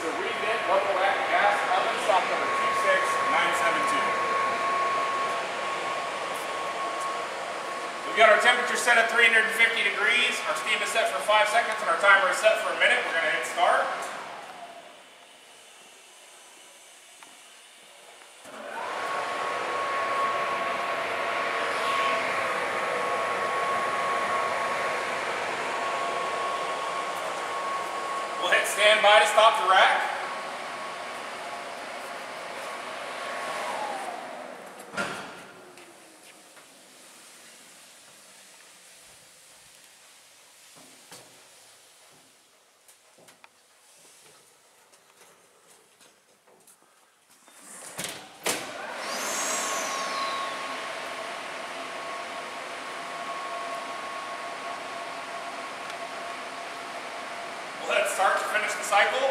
is the Revit Local Rack Gas Oven, stock number 26972. We've got our temperature set at 350 degrees, our steam is set for 5 seconds, and our timer is set for a minute. We're going to hit start. We'll hit standby to stop the rack. We'll hit start to finish the cycle.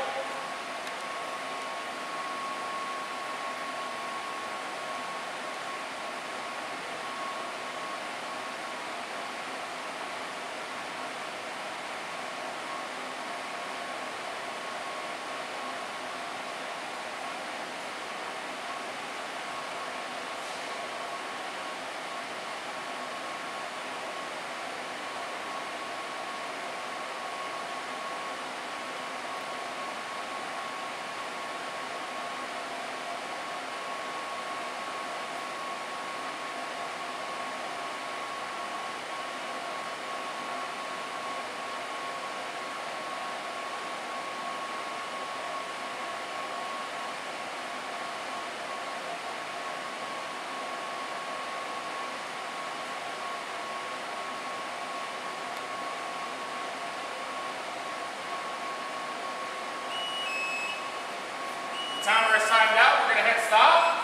Timer is timed out. We're going to hit stop.